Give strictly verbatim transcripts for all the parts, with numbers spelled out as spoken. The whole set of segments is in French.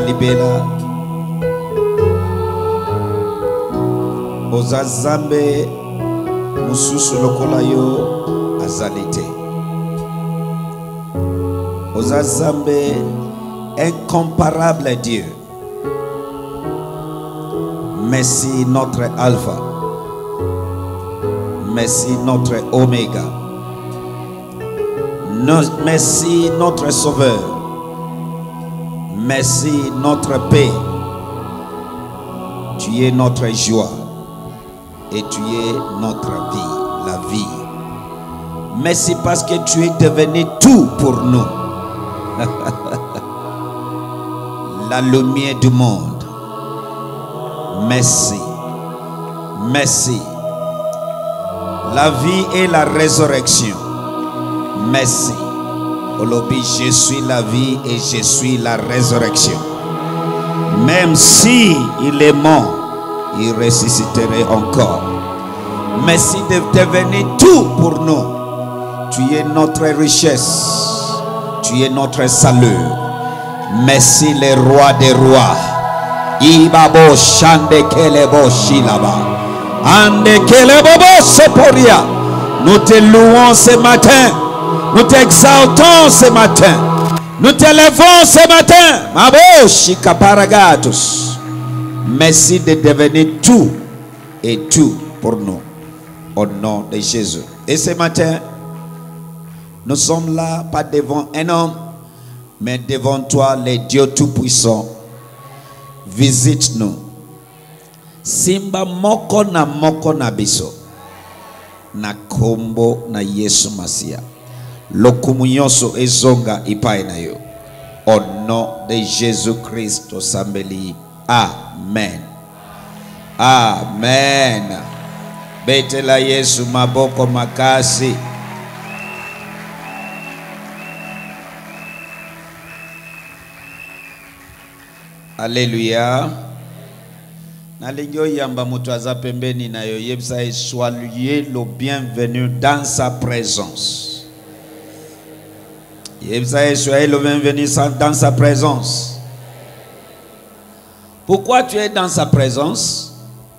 libela Ozazambe mususu lokola yo azalite Ozazambe incomparable Dieu. Merci notre Alpha. Merci notre Oméga. No- merci notre Sauveur. Merci notre paix. Tu es notre joie et tu es notre vie, la vie. Merci parce que tu es devenu tout pour nous. La lumière du monde. Merci. Merci. La vie et la résurrection. Merci. Olobi, je suis la vie et je suis la résurrection. Même si il est mort, il ressusciterait encore. Merci de devenir tout pour nous. Tu es notre richesse. Tu es notre salut. Merci le roi des rois. Ibabo shande kelebo shilaba. Ande kelebo seporia. Nous te louons ce matin. Nous t'exaltons ce matin. Nous t'élevons ce matin. Mabo shikaparagatus. Merci de devenir tout et tout pour nous. Au nom de Jésus. Et ce matin, nous sommes là pas devant un homme, mais devant toi, le Dieu Tout-Puissant. Visite-nous. Simba moko na moko na biso. Na kombo na Yesu Masia. Lokumu nyonso ezonga ipai na yo. Au nom de Jésus-Christ osambeli. Amen. Amen. Betela Yesu maboko makasi. Alléluia. Nalingyo yamba mutu aza pembeni na yo yebisa et soyez le bienvenu dans sa présence. Yebisa et soyez le bienvenu dans sa présence. Pourquoi tu es dans sa présence?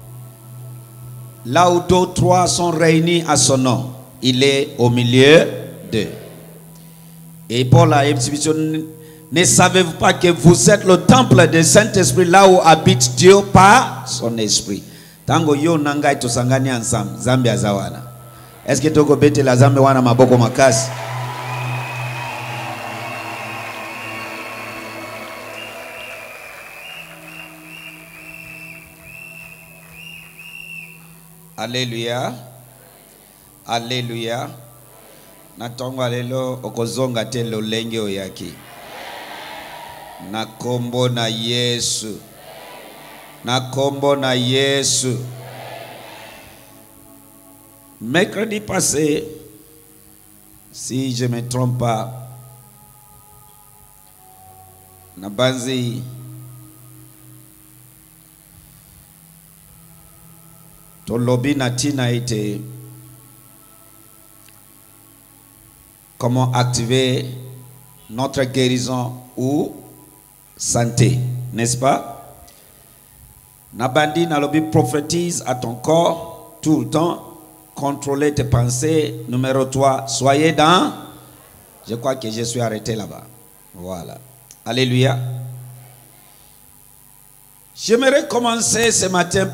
Là où deux, trois sont réunis à son nom, il est au milieu d'eux. Et pour la exhibition, ne savez-vous pas que vous êtes le temple du Saint-Esprit, là où habite Dieu par son esprit? Tango yo nangai tusangani ensemble, Zambia zawana. Est-ce que toko bete la Zambia wana maboko makasi? Alléluia. Alléluia. Natongo lelo okozonga te lolenge oyaki. Na kombo na Yesu. Na kombo na Yesu. Mercredi passé, si je ne me trompe pas, Nabanzi Tolobi Natina était comment activer notre guérison ou santé, n'est-ce pas? Nabandi Nalobi prophétise à ton corps tout le temps, contrôler tes pensées. Numéro trois, soyez dans. Je crois que je suis arrêté là-bas. Voilà. Alléluia. J'aimerais commencer ce matin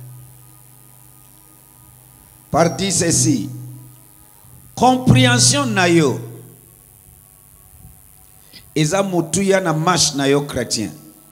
par dire ceci. Compréhension nayo. Eza mutuya na marche nayo chrétien.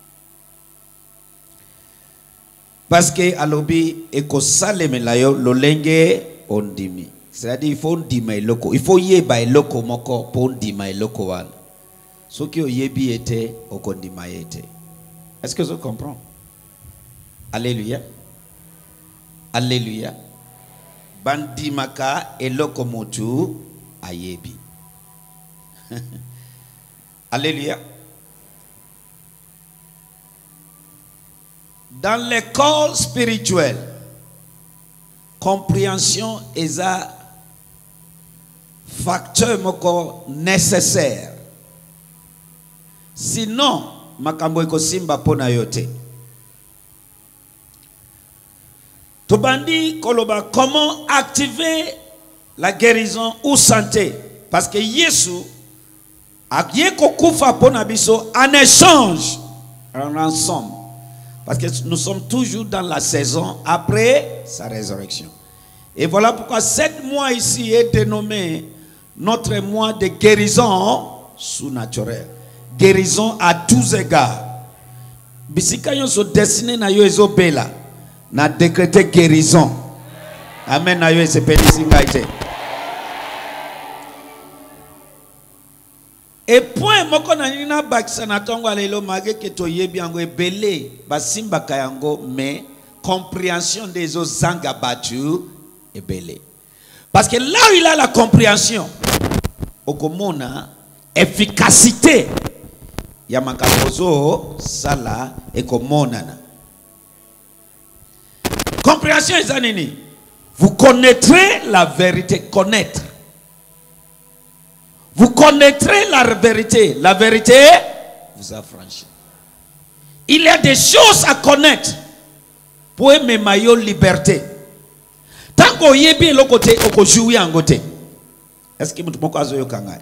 Parce que alobi eko saleme layo lolenge ondimi. C'est-à-dire il faut ondima eloko. Il faut yeba eloko moko po ondima eloko wala. Ce qui oyebi était okondima était. Est-ce que je comprends? Alléluia. Alléluia. Bandimaka eloko motu ayebi. Alléluia. Dans l'école spirituelle, compréhension est un facteur moko nécessaire. Sinon, makambo ekosimba pona yote. Tobandi koloba comment activer la guérison ou santé parce que Yesu a kufa pona biso en échange en ensemble parce que nous sommes toujours dans la saison après sa résurrection. Et voilà pourquoi sept mois ici est dénommé notre mois de guérison sous-naturelle. Guérison à tous égards. Bisika yon so destiné na yo ezo bela. Na décrété guérison. Amen na yo ese pédisika ite. Et point moko na nina bakisa na tongo alelo mage ke to yebi yango ebele basimba kayango mais compréhension des eaux zanga batu ebele. Parce que là où il a la compréhension, okomona efficacité ya makabozo sala ekomonana. Compréhension est nini? Vous connaîtrez la vérité, connaître. Vous connaîtrez la vérité, la vérité vous affranchit. Il y a des choses à connaître pour aimer ma liberté. Tant qu'on y est bien le côté, on peut jouer en côté. Est-ce que vous pouvez vous dire?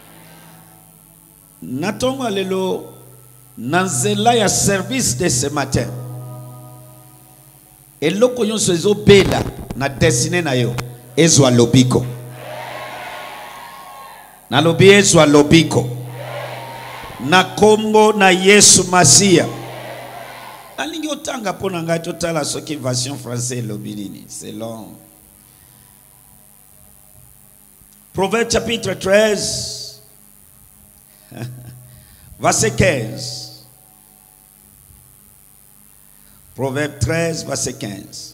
Natongo alelo nanzela ya service de ce matin. Et loko yon sezo bela na destiné na yo ezwa lobiko. Na lobi ezwa lobiko. Na kombo na Yesu Masia. Alingi otanga pona ngai totala soki version française lobinini. C'est long. Proverbe chapitre treize. Verset quinze. Proverbe treize, verset quinze.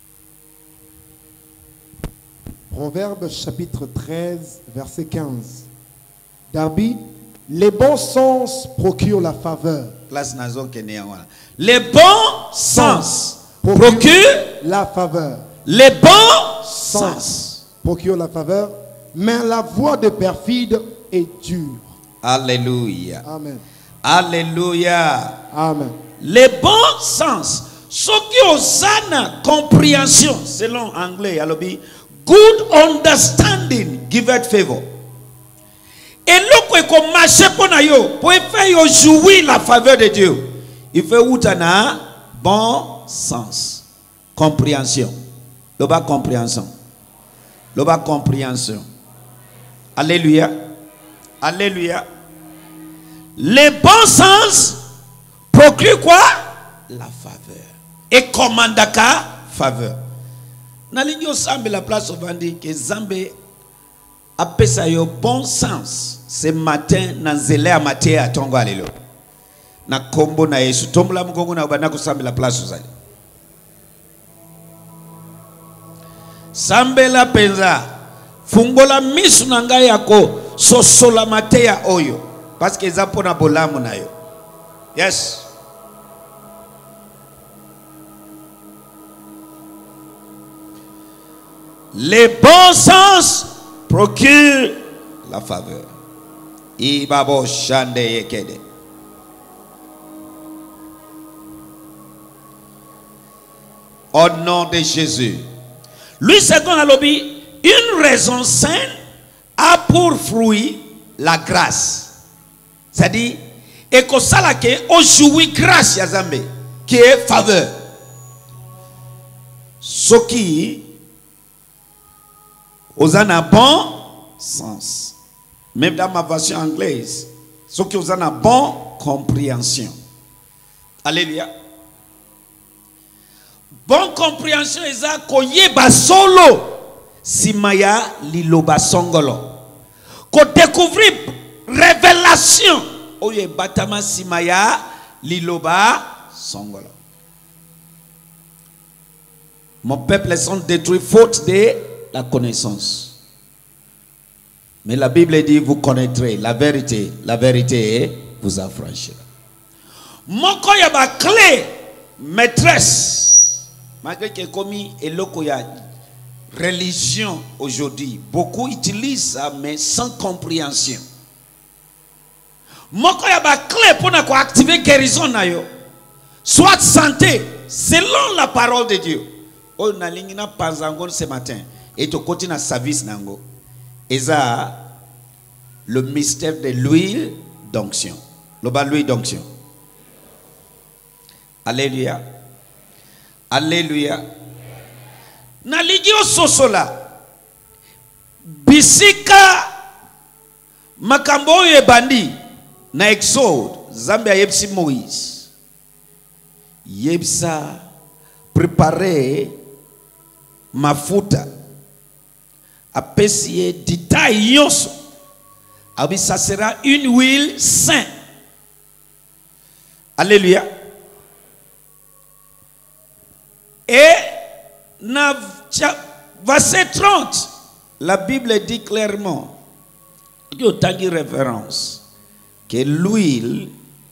Proverbe chapitre treize, verset quinze. Darby, les bons sens procurent la faveur. Les bons sens procurent la faveur. Les bons sens procurent la faveur, mais la voix de perfide est dure. Alléluia. Amen. Alléluia. Amen. Les bons sens. Ce qui ont une compréhension, selon anglais, alobi, good understanding giveth favor. Et l'autre qu'on marche pour yo, pour faire yo jouir la faveur de Dieu, il fait outana bon sens, compréhension, le bas compréhension, le bas compréhension. Alléluia. Alléluia. Les bons sens procurent quoi? La faveur. Et commandaka faveur. Nalingi osambe la place au vandi que Zambé a pesa yo bon sens ce matin na nzele a maté à tongo alelo. Na kombo na Yesu tombola mugongo na ubana kusambe la place uzali. Sambe la penza fungola misu na ngai yako sosola matea oyo parce que zapo na bolamu na yo. Yes. Les bons sens procurent la faveur. Ibabo shande yekede. Au nom de Jésus. Lui, second à l'obéi, une raison saine a pour fruit la grâce. C'est-à-dire, et que ça là que on jouit grâce ya Zambé, qui est faveur. Ce qui aux un bon sens. Même dans ma version anglaise, ce qui aux un bon compréhension. Alléluia. Bonne compréhension est ça qu'on y est solo. Si maya liloba songolo. Qu'on découvre révélation. Oye batama si maya liloba songolo. Mon peuple sont détruits faute de la connaissance. Mais la Bible dit vous connaîtrez la vérité. La vérité vous affranchira. Mon y a ma clé maîtresse. Malgré que commis et loko ya religion aujourd'hui, beaucoup utilisent ça mais sans compréhension. moko ya ba clé pour na ko activer guérison na yo soit santé selon la parole de Dieu. Oh na lingi na panzango ce matin et to côté na service nango eza le mystère de l'huile d'onction. Le bas l'huile d'onction. Alléluia. Alléluia. Na ligi o sosola bisika makambo ye bandi na Exode Zambia yebsi Moïse yebsa préparer mafuta apesiye ditail yonso abi ça sera une huile sainte. Alléluia. Et dans verset trente, la Bible dit clairement, il y a autant de références, que l'huile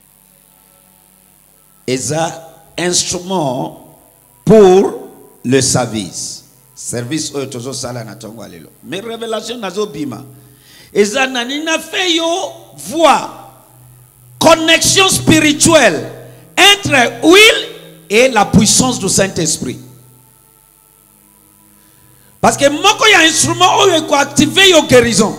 est un instrument pour le service. Service au tozo sala na tongo alelo. Mais révélation nazo bima. Eza nanina fait yo voir connexion spirituelle entre huile et la puissance du Saint-Esprit. Parce que moko ya instrument oyo ko activer yo guérison.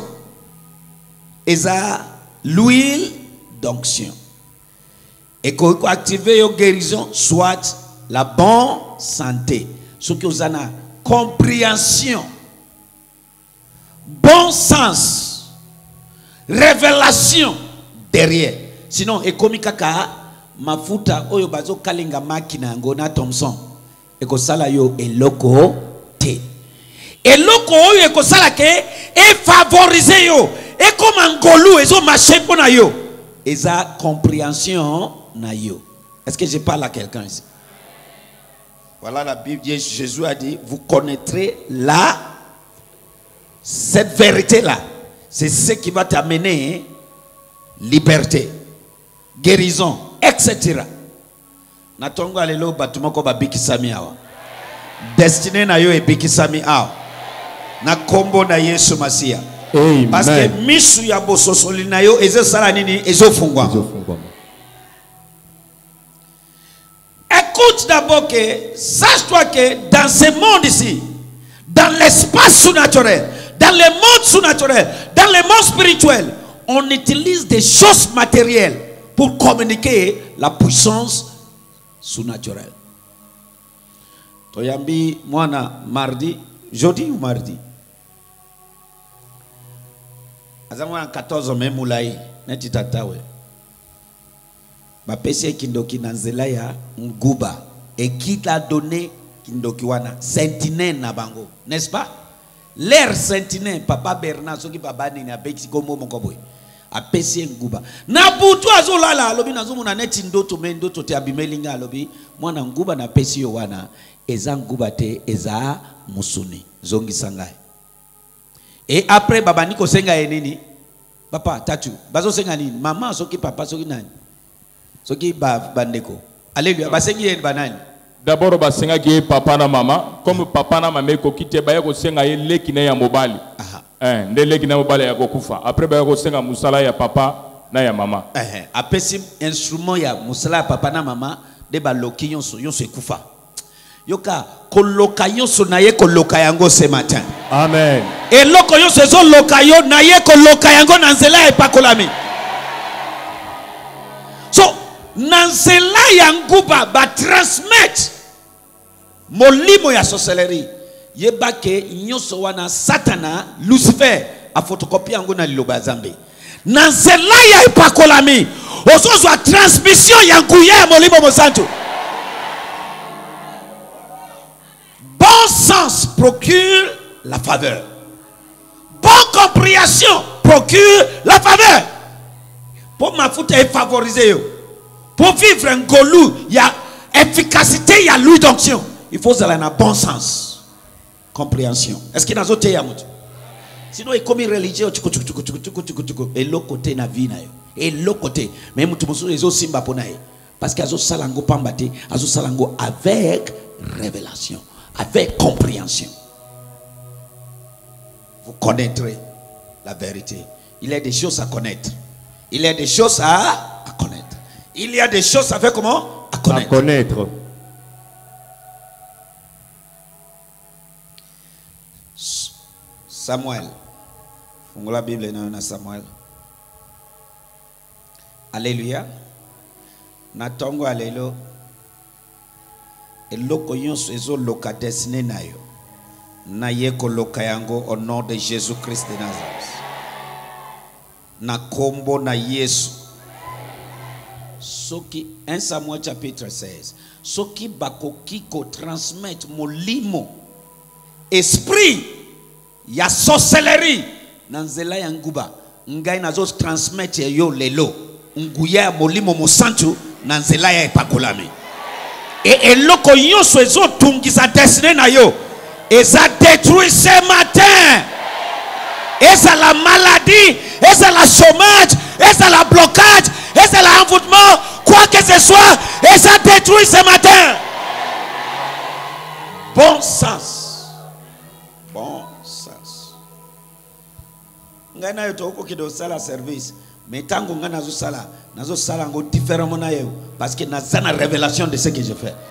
Eza l'huile d'onction. Et ko activer yo guérison soit la bonne santé. Ce que vous avez compréhension, bon sens, révélation derrière. Sinon, et comme kaka mafuta oyo bazo kalinga makina ngona Thompson eko sala yo eloko te. Eloko oyo eko sala ke e favoriser yo e comme ngolu ezo marcher pona yo. Eza compréhension na yo. Est-ce que je parle à quelqu'un ici? Voilà la Bible, Jésus a dit, vous connaîtrez là, cette vérité-là. C'est ce qui va t'amener liberté, guérison, et cetera. Natongo alelo batumoko ba bikisami awa. Destiné na yo e bikisami awa. Na kombo na Yesu Masia. Amen. Parce que misu ya bososoli na yo ezo sala nini ezo fungwa. Écoute d'abord que, sache-toi que dans ce monde ici, dans l'espace sous-naturel, dans le monde sous-naturel, dans le monde spirituel, on utilise des choses matérielles pour communiquer la puissance sous-naturelle. Toyambi, moi, mardi, jeudi ou mardi? Azamwa quatorze mai moulai, neti tatawe. Bapesi kindoki nanzela ya nguba et qui t'a donné kindoki wana sentinelle na bango, n'est-ce pas? L'air sentinelle papa Bernard soki baba ni abeki gomo mokoboy apesi nguba na butu azolala lobi nazomuna neti ndoto me ndoto te abimelinga lobi mwana nguba na pesi yo wana eza nguba te eza musuni zongi sangai. Et après baba niko senga enini papa tatu bazo senga nini mama soki papa soki nani soki ba bandeko. Alléluia. Basengi yen banani. D'abord basenga ki papa na mama comme papa na mama ko kite ba ko senga ye lekina ya mobali. Aha. Eh nde lekina mobali ya ko kufa. Après ba ko senga musala ya papa na ya mama. Eh apesi instrument ya musala ya papa na mama de ba lokinyo so yo se kufa. Yoka koloka yo so na ye koloka yango ce matin. Amen. Et loko yo se zo loka yo na ye koloka yango na nzela e pakolami. So Nansela yanguba ba transmettre molimo ya sorcellerie yeba ke nyoso wana satana Lucifer a photocopie yango na liloba zambe Nansela ya ipakolami ozozo a transmission yanguya ya molimo mosantu. Bon sens procure la faveur. Bonne compréhension procure la faveur. Pour ma foute est favorisé. Pour vivre un golou, il y a efficacité, il y a l'huile d'onction. Il faut aller dans bon sens. Compréhension. Est-ce qu'il y a d'autres yamout? Sinon, il est comme religieux. Et l'autre côté, na vie. Et l'autre côté. Mais il y a simba ponae. Parce qu'il y a salango pambate, il y a salango avec révélation, avec compréhension. Vous connaîtrez la vérité. Il y a des choses à connaître. Il y a des choses à, à connaître. Il y a des choses à faire comment? À connaître. À connaître. Samuel. Fungula la Bible na Samuel. Alléluia. Na tongo alelo. Eloko yonso ezo loka destiné na yo. Na yeko loka yango au nom de Jésus-Christ de Nazareth. Na kombo na Yesu. Soki un Samuel chapitre seize. Soki bakoki ko transmettre molimo esprit ya sorcellerie nanzela ya nguba ngai nazo transmettre yo lelo nguya molimo mosantu nanzela ya epakolami et eloko yonso ezo tungisa destiné na yo eza détruit ce matin. Et c'est la maladie, et c'est la chômage, et c'est la blocage, et c'est l'envoûtement, quoi que ce soit, et ça détruit ce matin. Bon sens. Bon sens. Ngana yoto oko kido sala service, mais tango ngana nazo sala, nazo sala ngo différemment na yo, parce que naza na révélation de ce que je fais.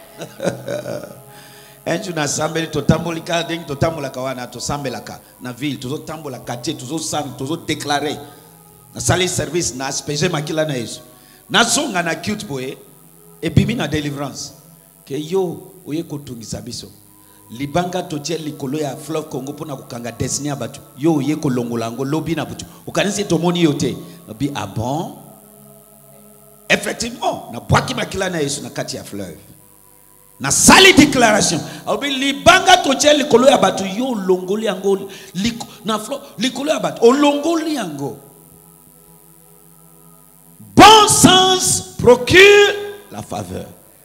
Enju na sambeli to tambolika ding to tambola kawana to sambelaka na ville to tambola quartier to sam to déclarer na sali service na aspeje makila na Yesu na zonga na cute boy e bimi na délivrance ke yo oye kotungisa biso libanga to tie likolo ya fleuve Congo pona kokanga destiny abatu yo oye kolongola ngo lobi na butu ukanisi to moni yote bi ah bon effectivement na bwaki makila na Yesu na kati ya fleuve na sali déclaration obi libanga toche likolo ya batu yo longoli yango liko, na flo likolo ya batu o longoli yango. Bon sens procure la faveur.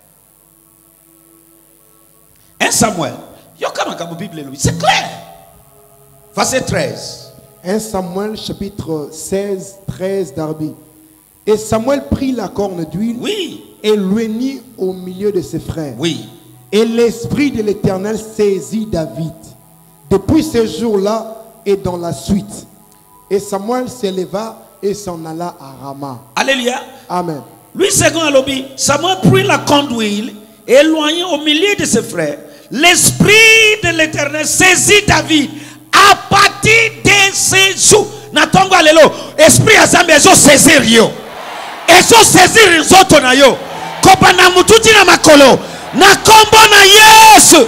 un Samuel yo kama kama Bible c'est clair. Verset treize. un Samuel chapitre seize treize d'Arbi. Et Samuel prit la corne d'huile. Oui. Et l'unit au milieu de ses frères. Oui. Et l'esprit de l'Éternel saisit David. Depuis ce jour-là et dans la suite. Et Samuel s'éleva et s'en alla à Rama. Alléluia. Amen. Lui, second à l'obéi, Samuel prit la corne d'huile et éloigné au milieu de ses frères. L'esprit de l'Éternel saisit David. À partir de ces jours. Natongo alelo. Esprit à Zambie, ils ont saisi Rio. Ils ont saisi Rio na yo. Kopana mututi na makolo. Na kombo na Yesu.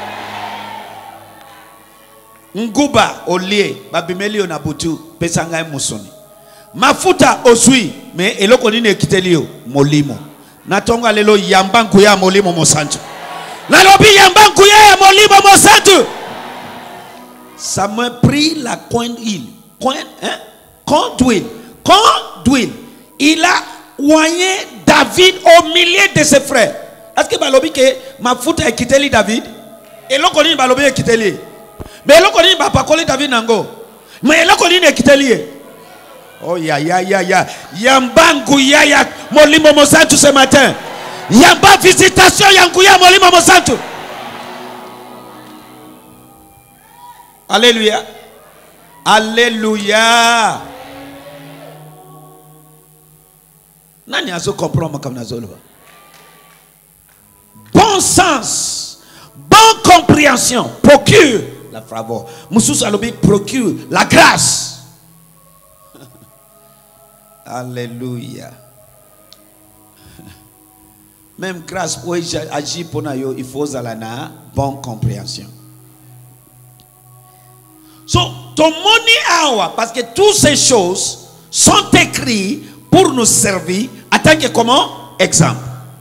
Nguba olie babimeli na butu pesanga musoni. Mafuta osui me eloko nini ekitelio molimo. Na tonga lelo yambanku ya molimo mosantu. La lobi yambanku ya molimo mosantu. Samuel prit la coin d'huile. Coin hein? Coin d'huile. Coin d'huile. Il a oigné David au milieu de ses frères. Est-ce que balobi ke mafuta ekiteli David? Et loko nini balobi ekiteli? Mais loko nini ba pakoli David nango? Mais loko nini ekiteli? Oh ya ya ya ya. Yambangu ya ya molimo mosantu ce matin. Yamba visitation yangu ya molimo mosantu. Alléluia. Alléluia. Nani azo comprendre comme nazolo? Bon sens, bonne compréhension procure la faveur. Moussous alobi procure la grâce. Alléluia. Même grâce pour agir pour nous, il faut la bonne compréhension. So, ton money hour, parce que toutes ces choses sont écrites pour nous servir en tant que comment? Exemple.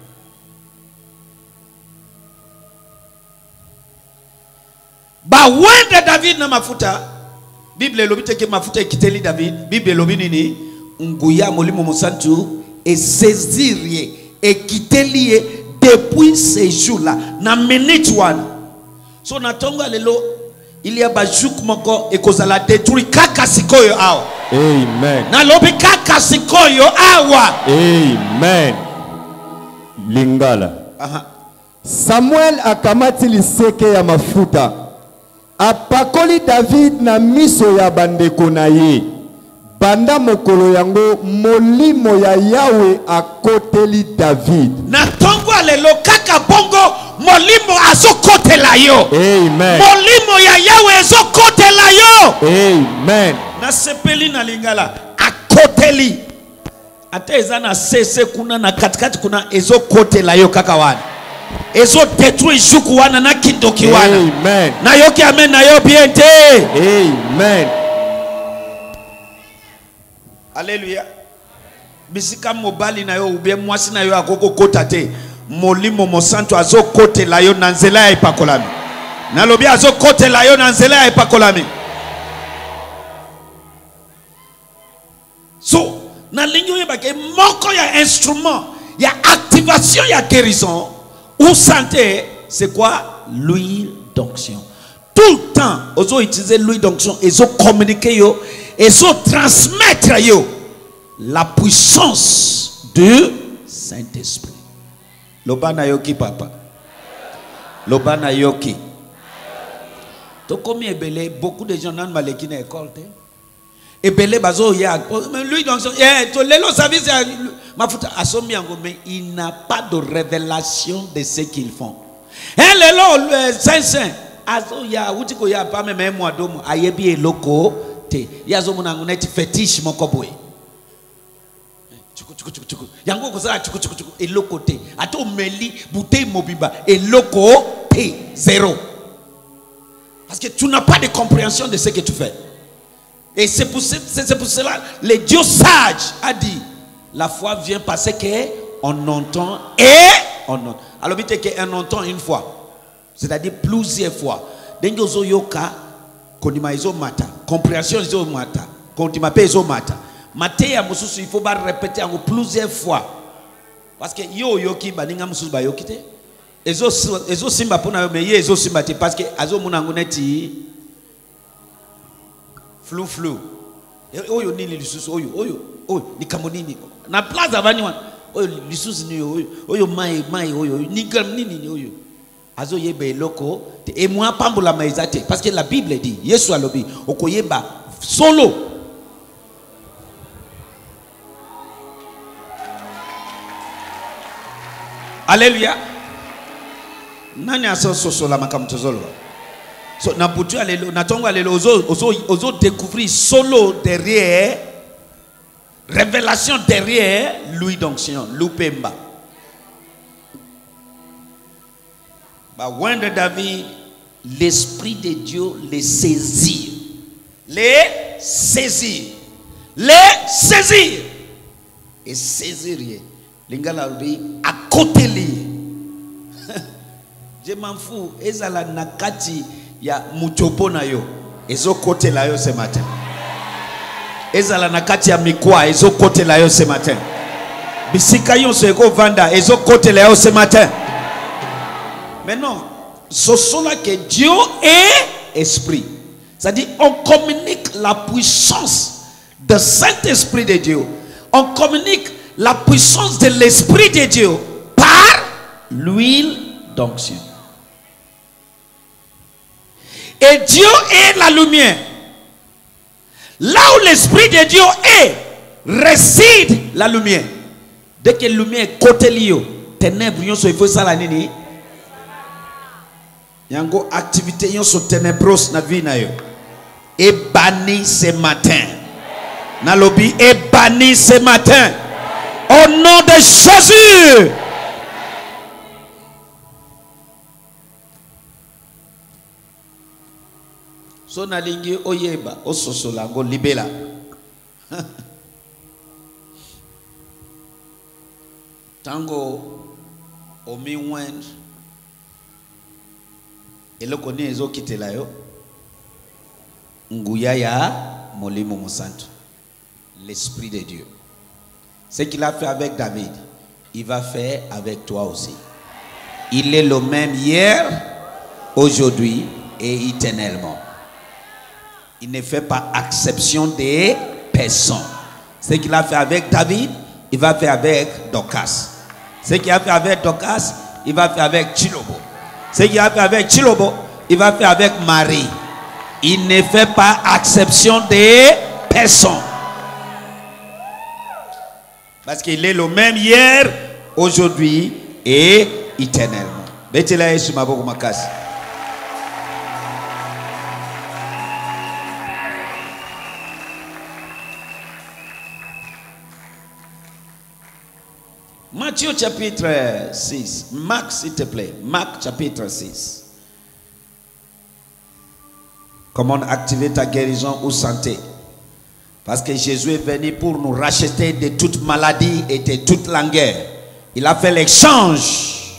Ba wende David na mafuta Bible lobite ke mafuta ekiteli David Bible lobi nini nguya molimo mosantu et saisirie ekiteli depuis ces jours-là na minute one. So na tonga lelo il y a bajuk moko ekozala détruire kaka sikoyo awa. Amen. Na lobi kaka sikoyo awa. Amen. Lingala. Aha. Samuel akamati liseke ya mafuta. Apakoli David na miso ya bandeko na ye. banda mokolo yango molimo ya Yahweh akoteli David. Na tongo alelo kaka bongo molimo azokotela yo. Amen. Molimo ya Yahweh azokotela yo. Amen. Na sepeli na lingala akoteli. Ata eza na sese kuna na katikati kuna ezokotela yo kaka wana. Ezo détruit juku wana na kindoki wana. Amen. Na yoki amen na yo biente. Amen. Alléluia. Bisika mobali na yo ubie mwasi na yo akoko kota te. Molimo mosanto azo kote la yo nanzela ya ipakolami. Nalobi azo kote la yo nanzela ya ipakolami. So, na linyo yebake moko ya instrument, ya activation ya guérison ou santé, c'est quoi? L'huile d'onction. Tout le temps, ozo utiliser l'huile d'onction, ozo communiquer yo, ozo transmettre yo la puissance du Saint-Esprit. Lobana yoki papa. Lobana yoki. To komi ebele, beaucoup de gens n'ont maleki na école te. Ebele bazo ya, mais lui donc eh to lelo service mafuta asomi yango, mais il n'a pas de révélation de ce qu'ils font. Eh lelo saint saint azo ya utiko ya pa me mo adomo ayebi eloko te. Yazo munangu net fetish moko boy. Chuku chuku chuku chuku. Yango kozala chuku chuku chuku eloko te. Ato meli bouteille mobiba eloko te zéro. Parce que tu n'as pas de compréhension de ce que tu fais. Et c'est pour, c'est pour cela le Dieu sage a dit la foi vient parce qu'on entend et on entend. Alors vite qu'on entend une fois, c'est-à-dire plusieurs fois. Dengue zo yoka konima izo mata, compréhension izo mata, kontima pe izo mata. Mate ya mususu il faut pas répéter encore plusieurs fois. Parce que yo yoki baninga mususu ba yokite. Ezo ezo simba pona yo mais ezo simba te parce que azo munangu neti flou flou. Oyo nini lisusu oyo oyo oyo ni kamonini na plaza bani wan oyo lisusu ni oyo oyo mai mai oyo ni gam nini ni oyo azo yeba loko et moi pambola maizate parce que la Bible dit Yesu alobi okoyeba solo. Alléluia. Nani aso soso la makamtozolo. So, na butu alelo, na tongo alelo, ozo, ozo, ozo découvrir solo derrière, révélation derrière, l'huile d'onction, l'upemba. Bah, when de David, l'esprit de Dieu les saisit. Les saisir. Les saisir. Et saisir. Lingala lui, à côté lui. Je m'en fous. Ezala nakati. Ya muchopo na yo ezo kote la yo ce matin. Ezala na kati ya mikwa ezo kote la yo ce matin. Bisika yo se eko vanda ezo kote la yo ce matin. Maintenant, ce sont là que Dieu est esprit. C'est-à-dire on communique la puissance du Saint-Esprit de Dieu. On communique la puissance de l'Esprit de Dieu par l'huile d'onction. Et Dieu est la lumière. Là où l'Esprit de Dieu est, réside la lumière. Dès que la lumière est côté lio, ténèbres, il faut ça la nini. Yango activité yon so ténébreuse na vie na yo. Et banni ce matin. Na lobby est banni ce matin. Au nom de Jésus. So na lingi oyeba ososola ngo libela. Tango omi wen eloko ni ezo kitela yo nguya ya molimo mosanto, l'esprit de Dieu. Ce qu'il a fait avec David, il va faire avec toi aussi. Il est le même hier, aujourd'hui et éternellement. Il ne fait pas exception des personnes. Ce qu'il a fait avec David, il va faire avec Dorcas. Ce qu'il a fait avec Dorcas, il va faire avec Chilobo. Ce qu'il a fait avec Chilobo, il va faire avec Marie. Il ne fait pas exception des personnes. Parce qu'il est le même hier, aujourd'hui et éternellement. Betela Yesu maboko makasi. Matthieu chapitre six. Marc, s'il te plaît. Marc chapitre six. Comment activer ta guérison ou santé? Parce que Jésus est venu pour nous racheter de toute maladie et de toute langueur. Il a fait l'échange.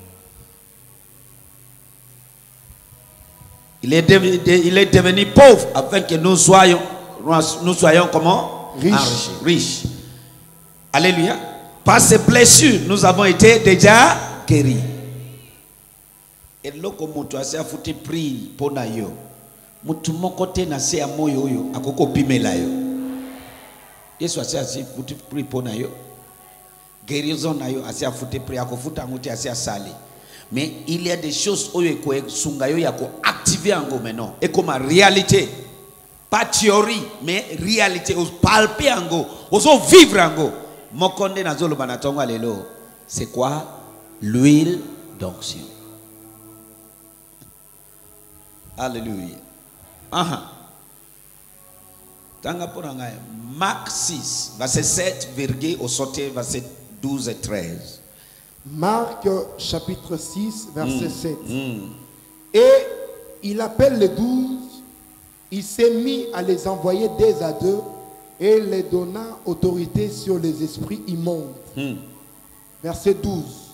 Il est devenu, il est devenu pauvre afin que nous soyons, nous soyons comment? Riches. Riches. Alléluia. Par ses blessures, nous avons été déjà guéris. Et loko mutu ase foutu pri pona yo. Mutu moko te na se amoyo yo akoko pimela yo. Yesu ase foutu pri pona yo. Guérison na yo ase foutu pri akofuta nguti ase sali. Mais il y a des choses oyo ko sunga yo ya ko activer ango maintenant. Et comme réalité, pas théorie, mais réalité, on palper ango, on vivre ango. Mokonde na zolo banatonga lelo. C'est quoi? L'huile d'onction. Alléluia. Aha. Tanga poranga. Marc six, verset sept, virgule au sauté, verset douze et treize. Marc chapitre six, verset Mm. sept. Mm. Et il appelle les douze, il s'est mis à les envoyer deux à deux et les donna autorité sur les esprits immondes. Mm. Verset douze.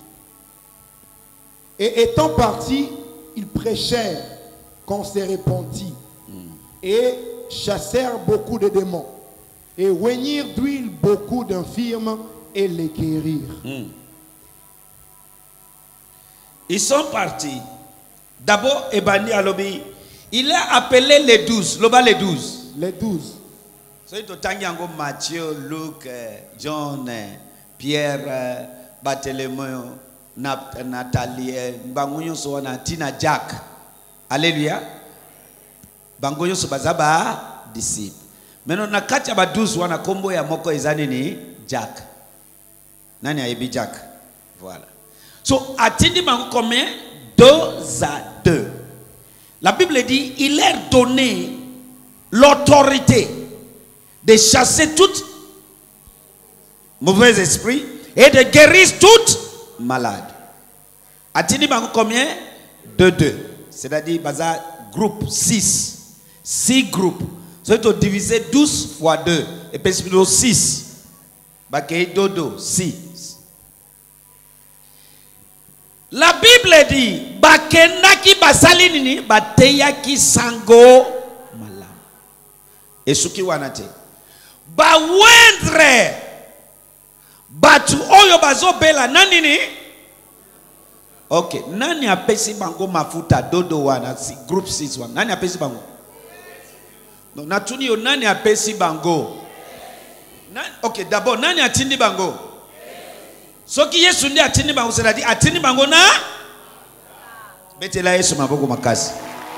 Et étant partis, ils prêchèrent qu'on s'est répandit et chassèrent beaucoup de démons et oignirent d'huile beaucoup d'infirmes et les guérirent. Mm. Ils sont partis. D'abord, Ebani Alobi, il a appelé les douze. Loba les douze. Les douze. C'est tout Tangiango, Matthieu, Luc, John, Pierre, Barthélemy, Nathalie, Bangoyo Soana, Tina, Jack. Alléluia. Bangoyo Sobazaba, disciple. Maintenant, na kati ya douze wana kombo ya moko ezani ni Jack. Nani aibi Jack? Voilà. So, attendi bango combien? Deux à deux. La Bible dit, il leur donné l'autorité de chasser tout mauvais esprit et de guérir toute malade. Attendi bango combien? Deux, deux. C'est-à-dire, baza groupe six. Six groupes. So, tu diviser douze fois deux. Et puis, six. Bakei dodo, six. La Bible dit, bakendaki basalinini bateyaki sango malam. Esuki wanate. Ba wendre batu oyo bazobela nanini? Ok, nani apesi bango mafuta dodo wana si group six wana. Nani apesi bango? No, natuni yo nani apesi bango? Nani, ok, d'abord nani atindi bango? Soki Yesu ndi atini bango, c'est-à-dire atini bango na betela Yesu maboko makasi.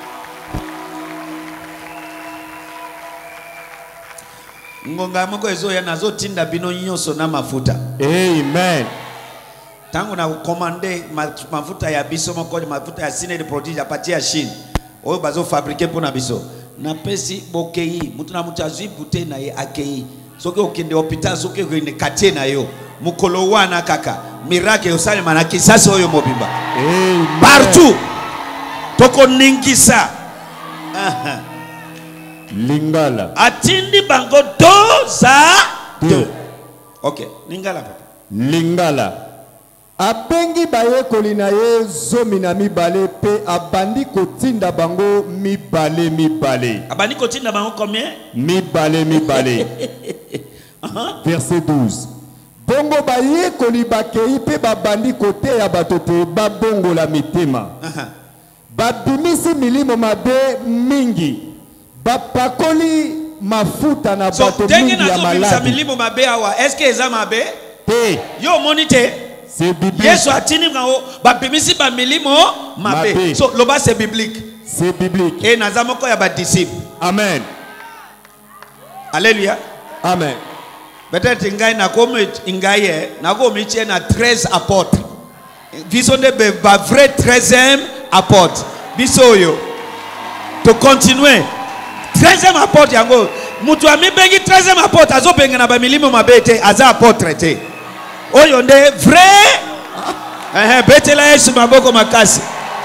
Ngonga moko ezo ya nazo tinda bino nyonso na mafuta. Amen. Tangu na commande mafuta ya biso moko mafuta ya sine de produit ya pati ya Chine. Oyo bazo fabriquer pour na biso. Na pesi bokei, mutu na mutu azui bute na ye akei. Soki okende hôpital soki okende quartier na yo. Mukolo wana kaka miracle osale manaki sasa oyo mobimba. Amen. Partout toko ningisa. Aha. Lingala. Atindi bango deux à deux. Ok, lingala papa. Lingala. Abengi baye kolina ye zomi na mibale pe abandi kotinda bango mibale mibale. Abandi kotinda bango combien? Mibale mibale. uh-huh. Verset douze. Bongo baye kolibakei pe babandi kote ya batote babongo la mitema. Uh-huh. Babimisi milimo mabe mingi. Bapakoli mafuta na So, bato denge mingi ya na zo bimisa maladi. milimo mabe awa. Est-ce que eza mabe? Te. Yo monite. C'est biblique. Yesu atini bango babimisi ba milimo mabe. Mabe. So loba c'est biblique. C'est biblique. Et nazamoko ya ba disciple. Amen. Alléluia. Amen. Peut-être ngai na comme ngai na comme na treize apôtres. Biso de ba vrai treizième apôtre. Biso yo. To continuer. treizième apôtre yango. Mutu ami bengi treizième apôtre azo benga na ba milimo mabete aza apôtre te. Oyo nde vrai eh betela Yesu maboko makasi.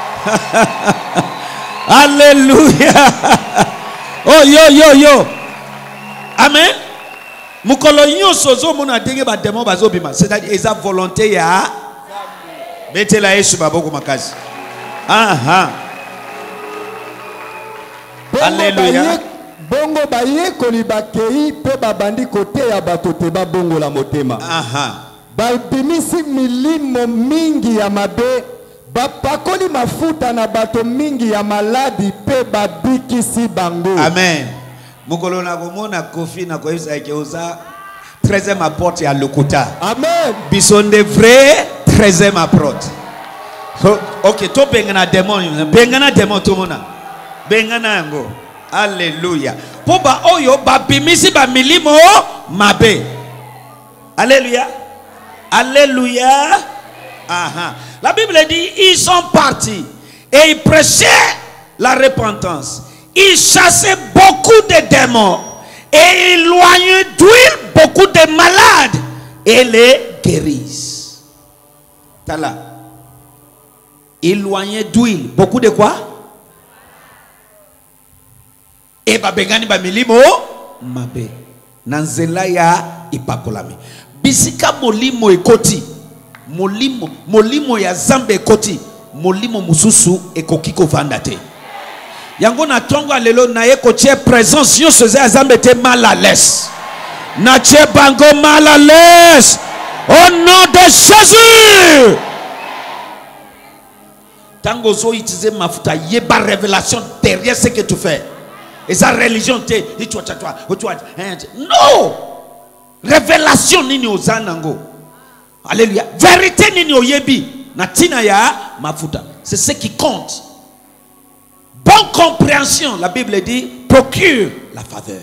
Alléluia. Oh yo yo yo. Amen. Mukolo nyonso zo mona ndenge ba démon bazo bima. C'est-à-dire eza volonté ya betela Yesu maboko makasi. Aha. Alléluia. Bongo baye koli bakei pe babandi kote ya bato te ba bongo la motema. Aha. Balbimisi milimo mingi ya mabe, bapakoli mafuta na bato mingi ya maladi pe babikisi bango. Amen. Mukolo na komona kofi na koisa ke oza treizième apôtre ya lokuta. Amen. Bisonde vrai treizième apôtre. So, OK, to bengana démon, bengana démon to mona. Bengana ngo. Alléluia. Po ba oyo ba bimisi ba milimo mabe. Alléluia. Alléluia. Aha. La Bible dit ils sont partis et ils prêchaient la repentance. Ils chassaient beaucoup de démons et éloignaient d'huile beaucoup de malades et les guérissent. Tala. Éloignaient d'huile beaucoup de quoi? Et ba bengani ba milimo mabe. Nanzela ya ipakolami. Bisika molimo ekoti. Molimo molimo ya zambe ekoti. Molimo mususu ekokiko vandate. Yango na tongo lelo na ye kotie présence yo soze azambe te mal à l'aise. Na che bango mal à l'aise. Au nom de Jésus. Tango zo utiliser mafuta yeba révélation derrière ce que tu fais. Et sa religion te non. Révélation nini ozanango. Alléluia. Vérité nini oyebi na tina ya mafuta. C'est ce qui compte. Bonne compréhension, la Bible dit, procure la faveur.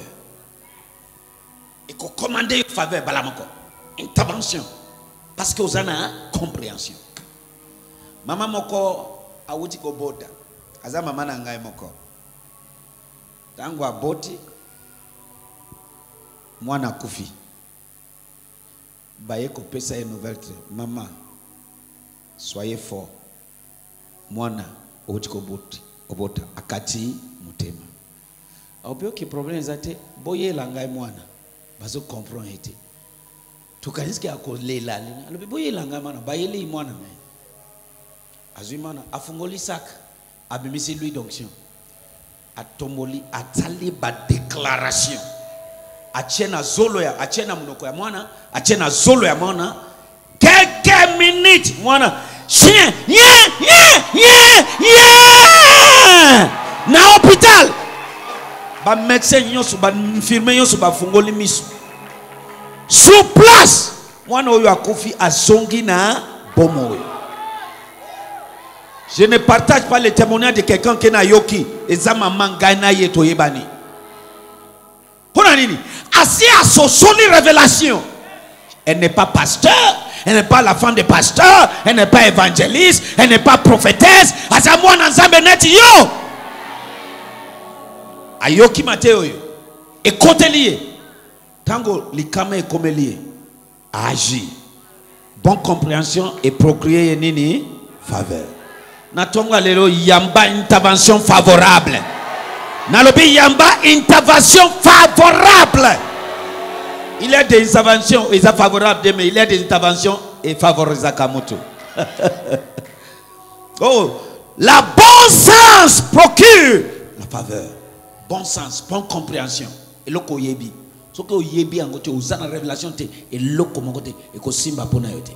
Et qu'on commande une faveur, balamoko. Intervention. Parce que vous avez une compréhension. Maman moko awuti ko boda. Aza mama na ngai moko. Tangu aboti mwana kufi. Baye ko pesa une nouvelle. Maman, soyez fort. Mwana awuti ko boti. Obota akati mutema. Obio ki problème zate boye langai mwana. Bazo comprendre ete. Tukaniski akolela lina. Alobi boye langai mwana bayele mwana me. Azui mwana afungoli sak abimisi lui d'onction. Atomboli atali ba déclaration. Achena zolo ya achena munoko ya mwana, achena zolo ya mwana. Quelques minutes mwana chien, yeah, yeah, yeah, yeah. Na hôpital. Ba médecin yosu ba infirmier yosu ba fungoli misu. Sur place, mwana oyo akofi asongi na bomo. Je ne partage pas les témoignages de quelqu'un qui n'a yoki ezama mangana yeto yebani. Pona nini? Asi asosoli révélation. Elle n'est pas pasteur. Elle n'est pas la femme de pasteur. Elle n'est pas évangéliste. Elle n'est pas prophétesse. Azamwa nanzambe neti yo. Ayoki mateo yo. Et côté lié. Tango likame et comme lié. Agir. Bonne compréhension et procréer nini faveur. Natonga lelo yamba intervention favorable. Nalobi yamba intervention favorable. Il y a des interventions et ça favorables, mais il y a des interventions et favorisées Kamoto. Oh, la bon sens procure la faveur. Bon sens, bonne compréhension. Et loko yebi. Ce que yebi en côté aux la révélation te et loko mon côté et ko simba pona yote.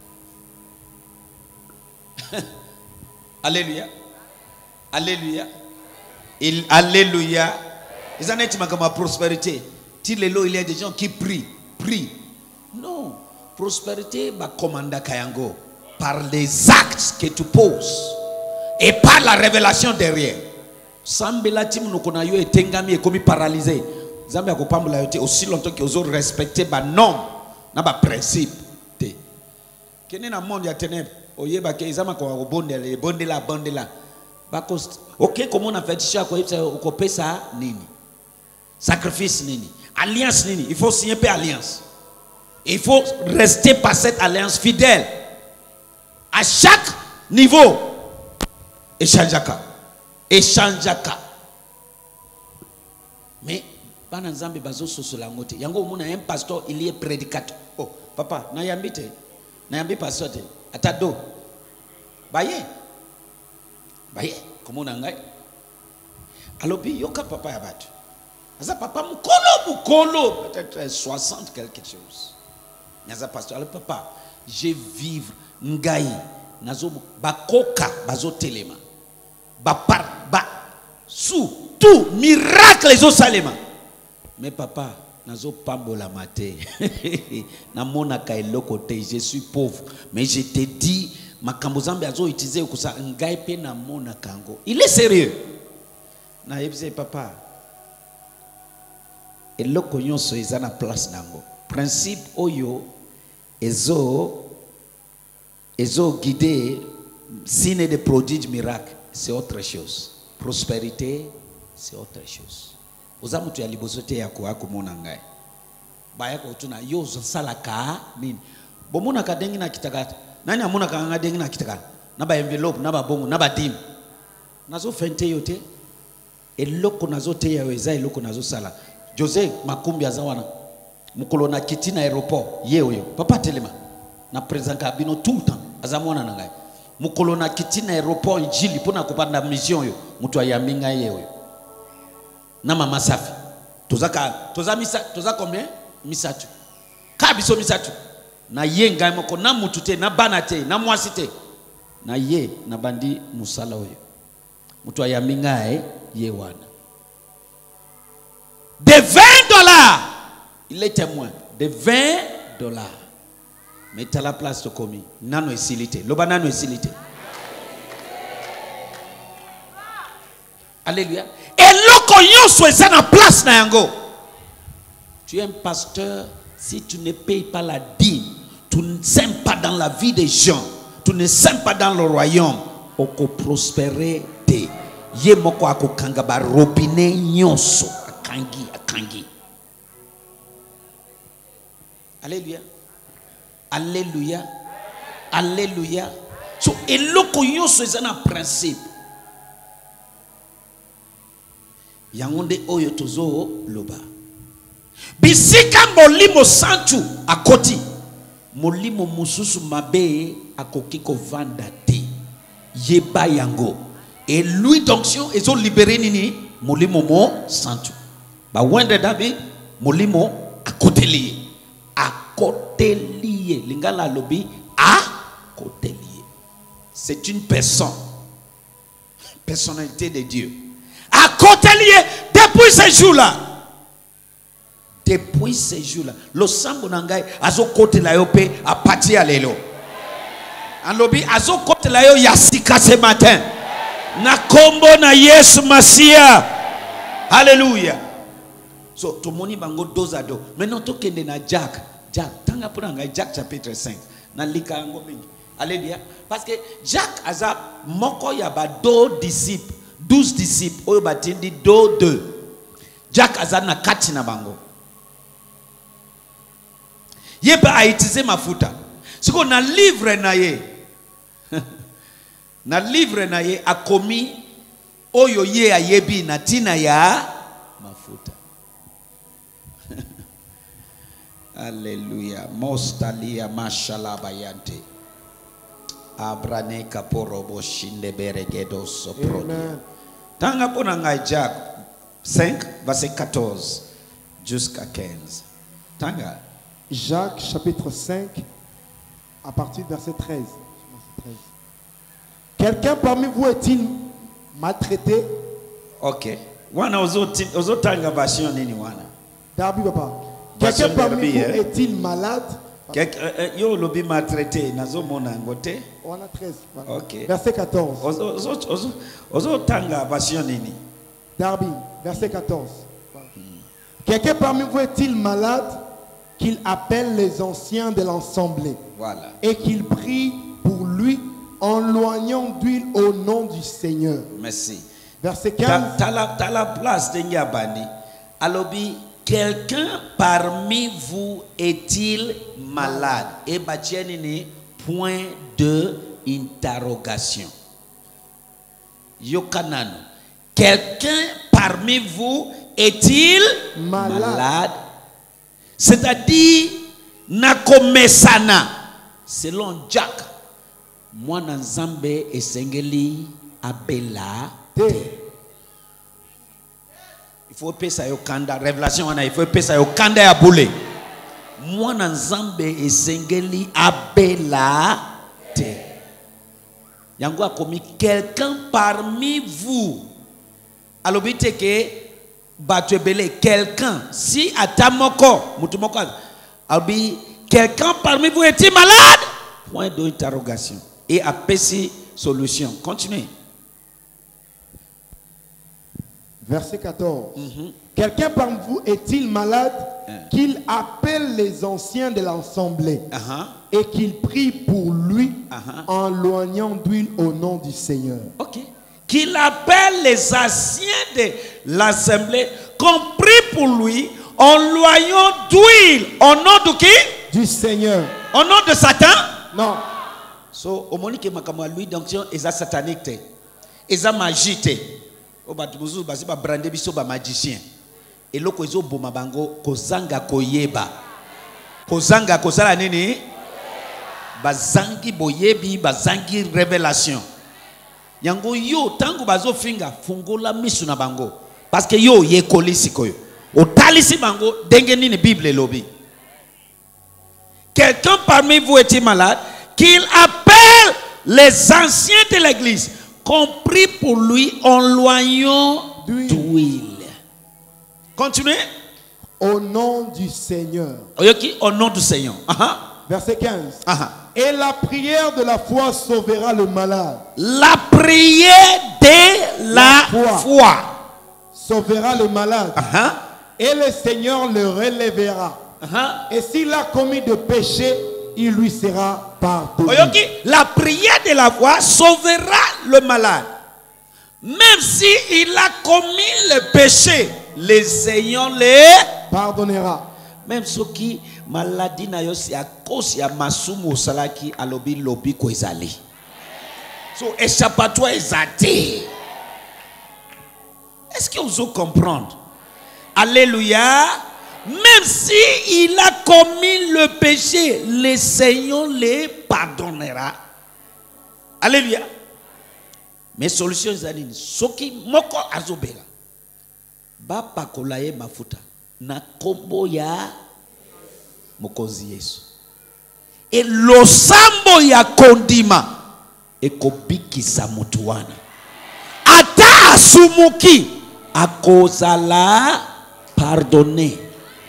Alléluia. Alléluia. Il alléluia. Les années tu ma prospérité. Il y a des gens qui prient, prient. Non, prospérité va commander Kayango par les actes que tu poses et par la révélation derrière. Sambela tim no konayo etengami et comme paralysé. Zambia ko pambola yote aussi longtemps que ozo respecter ba norme na ba principe te. Kene na monde ya ténèbres oyeba ke izama ko bondela bondela bondela. Bako OK comment on a fait ça ko ko pesa nini? Sacrifice nini? Alliance nini? Il faut signer paix alliance. Il faut rester par cette alliance fidèle. À chaque niveau. Échangeaka. Échangeaka. Mais, bana nzambe bazo sosola ngote. Yango muna un pasteur, il est prédicateur. Oh, papa, na yambi te. Na yambi pasteur te. Atado. Baye. Baye. Comment on a ngai? Alobi, yoka papa yabatu. Aza papa mukolo mukolo. Peut-être soixante quelque chose. Naza pasteur, alors papa, je vivre ngai. Nazo bakoka bazo telema. Ba par ba sous tout miracle les salema. Mais papa nazo pambola maté. Na mona ka eloko te, je suis pauvre, mais je te dis makambo zambe azo utiliser kusa ngai pe na mona kango. Il est sérieux. Na yebise papa. Eloko nyonso eza na place nango. Principe oyo ezo ezo guidé signe de prodiges miracles, c'est autre chose. Prospérité, c'est autre chose. Ozamu tu ya libosote ya kwa kumona ngai. Ba yako tuna yo salaka nini. Bomona ka dengi na kitaka. Nani amona ka nga dengi na kitaka. Na ba envelope, na ba bongo, na ba dim. Nazo fente yote. Eloko nazo te ya weza eloko nazo sala. Jose makumbi azawana. Mukolo na kiti na aéroport ye oyo. Papa telema. Na présent kabino tout le temps. Azamwana na ngai. Mukolo na kiti na aéroport injili pona kupanda mission yo. Mutu ayaminga ye oyo. Na mama safi. Tozaka toza misa toza combien? Misatu. Kabiso misatu. Na ye ngai moko na mutu te na bana te na mwasi te. Na ye na bandi musala oyo. Mutu ayaminga ye ye wana. De vingt dollars. Il est témoin. De vingt dollars. Mais tu as la place de commis. Nano esilité. Loba nano esilité. Alléluia. Et loko yonso eza na place na yango. Tu es un pasteur, si tu ne payes pas la dîme, tu ne sèmes pas dans la vie des gens, tu ne sèmes pas dans le royaume, oko prospérer te. Ye moko ako kanga ba robinet nyonso akangi akangi. Alléluia. Alléluia. Alléluia. So eloko yonso eza na principe. Yangonde oyo tozo loba. Bisika molimo santu akoti. Molimo mususu mabe akoki ko vanda te. Yeba yango. Et lui d'onction ezo libéré nini molimo mo santu. Ba wende David molimo akoteli. Akotelier. Lingala lobi akotelier. C'est une personne. Personnalité de Dieu. Akotelier depuis ce jour-là. Depuis ce jour-là. Le sambo nangai azo kote la yo pe a partir à lelo. En lobi azo kote la yo yasika ce matin. Na kombo na Yesu Masia. Alléluia. So to moni bango dos à dos. Maintenant to kende na Jack. Jack tanga pour ngai Jack chapitre cinq. Na lika ngo mingi. Alléluia. Parce que Jack aza moko ya ba do disciples. douze disciples. Oyo batindi do deux. Jack aza na kati na bango. Yeba a utilisé mafuta. Siko na livre na ye. Na livre na ye a commis oyo ye a yebi na tina ya mafuta. Alléluia. Mostalia mashallah bayante. Abrane kaporobo shinde beregedo soprodi. Tanga pona ngai Jack cinq verset quatorze jusqu'à quinze. Tanga. Jacques chapitre cinq à partir du verset treize. Quelqu'un parmi vous est-il maltraité? Ok. Wana ozo ozo tanga version nini wana? Darby papa. Quelqu'un parmi vous est-il malade? Yo lobi maltraité nazo mona ngote. On a treize. Voilà. Ok. Verset quatorze. Ozo ozo ozo ozo tanga version nini? Darby verset quatorze. Voilà. Quelqu'un parmi vous est-il malade? Qu'il appelle les anciens de l'assemblée. Voilà. Et qu'il prie pour lui en loignant d'huile au nom du Seigneur. Merci. Verset quinze. T'as la, t'as la place de Nyabani. Alobi, quelqu'un parmi vous est-il malade? Et Batienini, point de interrogation. Yokanan. Quelqu'un parmi vous est-il malade? malade? C'est-à-dire, nakomesana. Selon Jack, moi Nzambe et Sengeli abela. Il faut payer ça au kanda. Révélation, il faut payer ça au kanda ya boule. Moi Nzambe et Sengeli abela. Yango a commis quelqu'un parmi vous. Alors, bite que batebele quelqu'un si atamoko mutumoko albi quelqu'un parmi vous est-il malade? Point d'interrogation et apesi solution. Continuez. Verset quatorze. Mm-hmm. Quelqu'un parmi vous est-il malade? Uh. Qu'il appelle les anciens de l'assemblée. Uh-huh. Et qu'il prie pour lui Uh-huh. en loignant d'huile au nom du Seigneur. Ok. Qu'il appelle les anciens de l'assemblée, qu'on prie pour lui en loignant d'huile. Au nom de qui? Du Seigneur. Au nom de Satan? Non. So, au moment que ma lui d'onction est satanique, est magie. O ba tumuzu ba si ba brande biso ba magicien. Et loko ezo boma bango kozanga koyeba. Kozanga kozala nini? Bazangi boyebi, bazangi révélation. Yango yo tangu bazo finga fungola misu na bango. Parce que yo ye kolisi koyo. O talisi bango denge nini Bible lobi. Quelqu'un parmi vous est-il malade? Qu'il appelle les anciens de l'église, qu'on prie pour lui en loignant d'huile. Continuez. Au nom du Seigneur. Au nom du Seigneur. Uh-huh. Verset quinze. Uh-huh. Et la prière de la foi sauvera le malade. La prière de la, la foi. foi sauvera le malade. Uh-huh. Et le Seigneur le relèvera. Uh-huh. Et s'il a commis de péché, il lui sera pardonné. La prière de la foi sauvera le malade. Même s'il a commis le péché, le Seigneur le pardonnera. Même ce qui maladie na yo c'est à cause ya masumu salaki alobi lobi ko ezali. So échappatoire ezate. Est-ce que vous comprenez? Alléluia. Même si il a commis le péché, le Seigneur le pardonnera. Alléluia. Mais solution zalini soki moko azobela. Ba pakolaye mafuta na kombo ya mokonzi Yesu. E losambo ya kondima ekobikisa mutu wana. Ata asumuki akozala pardonné.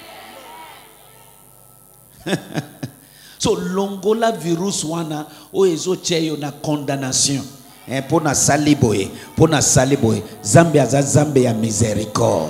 So longola virus wana o ezo cheyo na condamnation. Eh, pona saliboye, pona saliboye. Zambia za Zambia ya miséricorde.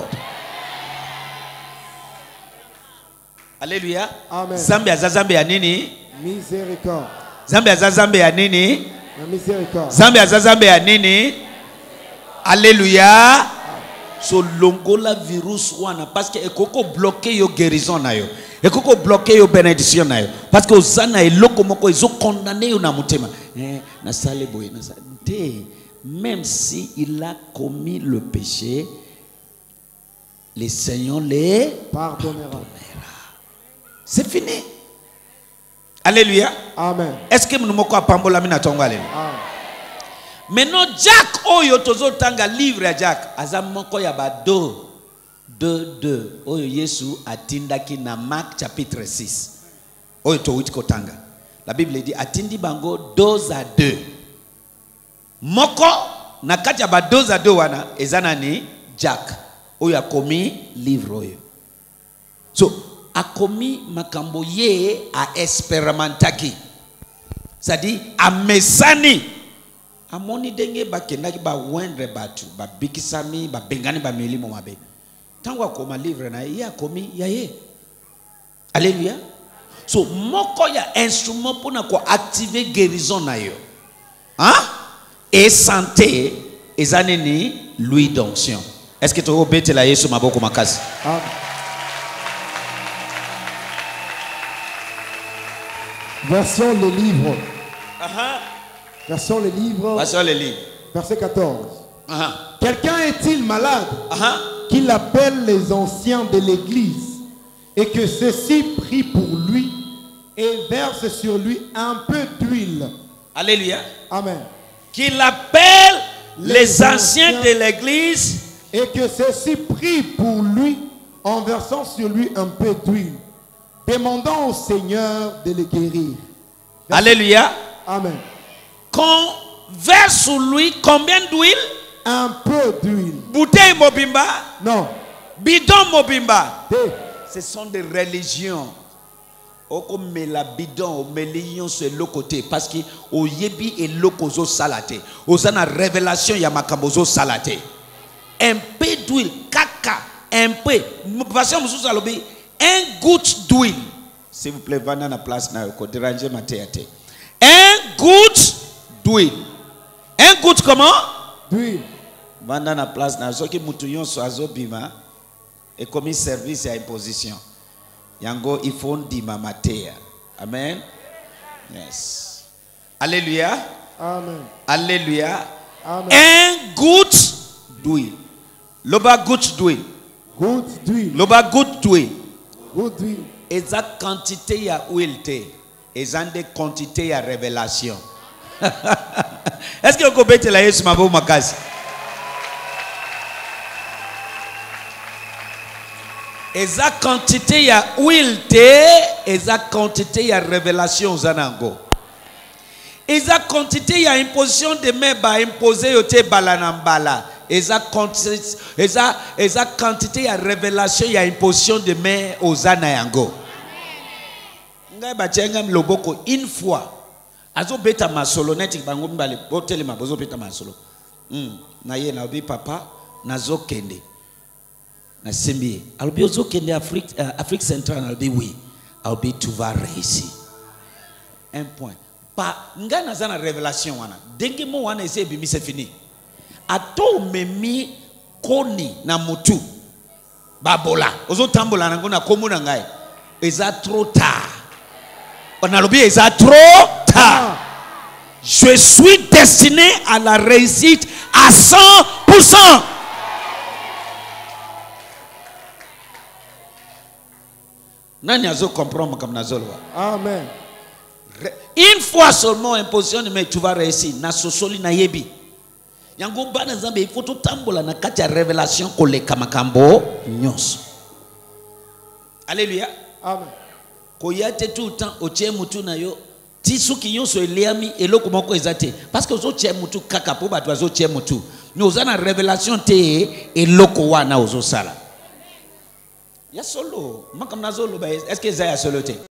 Alléluia. Amen. Zambia za Zambia nini? Miséricorde. Zambia za Zambia nini? La miséricorde. Zambia za Zambia nini? Alléluia. So longola virus wana parce que ekoko bloqué yo guérison na yo. Ekoko bloqué yo bénédiction na yo. Parce que osana eloko moko ezo condamné yo na mutema. Eh na saleboye na saleboye. Même si il a commis le péché, le Seigneur les pardonnera. C'est fini. Alléluia. Amen. Est-ce que nous moko apambola mina tongo alléluia? Maintenant Jack oyo tozo tanga livre ya Jack azamoko ya ba deux deux deux oyo Yesu atindaki na Marc chapitre six. Oyo to witiko tanga. La Bible dit atindi bango deux à deux. Moko na kati ya ba deux à deux wana ezana ni Jack oyo akomi livre oyo. So akomi makambo ye a experimentaki. C'est-à-dire amesani amoni denge bakendaki ba wendre batu ba bikisami ba bengani ba milimo mabe tango akoma livre na ye akomi ya ye. Alléluia. So moko ya instrument pour na ko activer guérison na yo. Hein? Et santé ezaneni l'huile d'onction. Est-ce que tu as obéi la Yesu maboko makasi? Amen. Version le livre. Aha. Version le livre. Version le livre. Verset quatorze. Aha. Quelqu'un est-il malade Aha. qu'il appelle les anciens de l'église et que ceux-ci prient pour lui et versent sur lui un peu d'huile. Alléluia. Amen. Qu'il appelle les, Les anciens anciens de l'église et que ceux-ci prient pour lui en versant sur lui un peu d'huile, demandant au Seigneur de le guérir. Alléluia. Amen. Qu'on verse sur lui combien d'huile? Un peu d'huile. Bouteille mobimba, Non. bidon mobimba. Deux. Ce sont des religions. Oko mela bidon, melion sur le côté parce que au yebi et lokozo salate. Osana révélation ya makambozo salate. Un peu d'huile, caca, un peu. Passion mususu alobi, un goutte d'huile. S'il vous plaît, venez à la place na ko déranger ma tête. Un goutte d'huile. Un goutte comment? D'huile. Venez à la place na soki mutuyon so azobima et comme service à imposition. Yango il faut dima matea. Amen. Yes. Alléluia. Amen. Alléluia. Amen. Un goutte d'huile. Loba goutte d'huile. Goutte d'huile. Loba goutte d'huile. Goutte d'huile. Exact quantité ya huile te. Exact de quantité ya révélation. Est-ce que vous connaissez la Yesu mabo makasi? Exact quantité ya huile te. Exact quantité ya révélation zanango. Exact quantité ya imposition de main ba imposer yote balanambala. Exact quantité exact exact quantité ya révélation ya imposition de main ozana yango. Ngai ba chenga mloboko une fois. Azo beta masolo neti bango mbale botele mabozo beta masolo. Hmm na ye na obi papa nazo kende. Na simbi alobi ozo kende Afrique uh, Afrique centrale alobi oui. Alobi tu vas réussir. Un point. Pa nga naza na révélation wana. Denge mo wana ese bimi c'est fini. Ato memi koni na mutu. Babola. Ozo tambola nango na komo na ngai. Eza trop tard. Onalobi eza trop tard. Je suis destiné à la réussite à cent pour cent. Nani azo comprendre comme nazolwa. Amen. Une fois seulement imposition de mais tu vas réussir. Na sosoli na yebi. Yango bana zambe il faut tout tambola na kati ya révélation koleka makambo nyonso. Alléluia. Amen. Koyate tout le temps otie mutu na yo ti suki nyonso eliami eloko moko ezate parce que ozo tie mutu kaka po bato azo tie mutu. Nous oza na révélation te eloko wana ozo sala. Ya solo, makamna zolo ba est-ce que ça ya solo te?